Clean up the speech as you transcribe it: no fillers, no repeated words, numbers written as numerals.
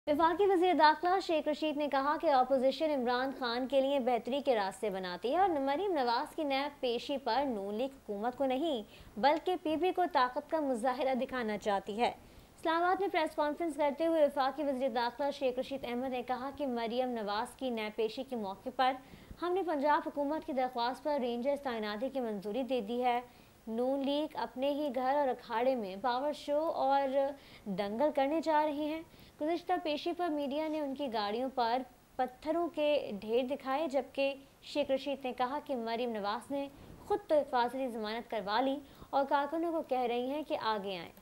वफाकी वज़ीर दाखिला शेख रशीद ने कहा कि अपोजिशन इमरान खान के लिए बेहतरी के रास्ते बनाती है और मरीम नवाज की नैब पेशी पर नून लीग हुकूमत को नहीं बल्कि पीपी को ताकत का मुजाहिरा दिखाना चाहती है। इस्लामाबाद में प्रेस कॉन्फ्रेंस करते हुए वफाकी वज़ीर दाखिला शेख रशीद अहमद ने कहा कि मरीम नवाज की नैब पेशी के मौके पर हमने पंजाब हुकूमत की दरख्वास्त पर रेंजर्स तैनाती की मंजूरी दे दी है। नून लीग अपने ही घर और अखाड़े में पावर शो और दंगल करने जा रहे हैं। गुज़िश्ता पेशी पर मीडिया ने उनकी गाड़ियों पर पत्थरों के ढेर दिखाए, जबकि शेख रशीद ने कहा कि मरीम नवाज ने खुद तो हिफाजती जमानत करवा ली और कारकुनों को कह रही हैं कि आगे आएं।